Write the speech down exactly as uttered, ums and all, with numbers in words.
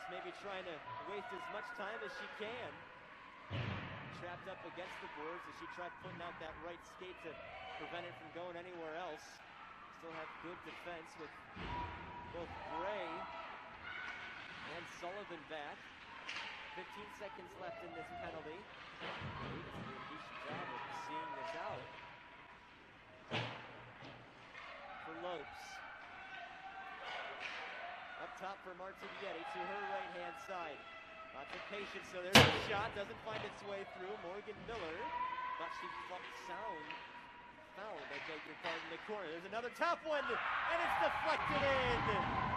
maybe trying to waste as much time as she can. Trapped up against the boards as she tried putting out that right skate to prevent it from going anywhere else. Still have good defense with both Gray and Sullivan back. fifteen seconds left in this penalty. Davis did a decent job of seeing this out. For Lopes. Up top for Martignetti to her right-hand side. Lots of patience, so there's a shot, doesn't find its way through. Morgan Miller thought she sound fouled, I beg your pardon, in the corner. There's another tough one, and it's deflected in.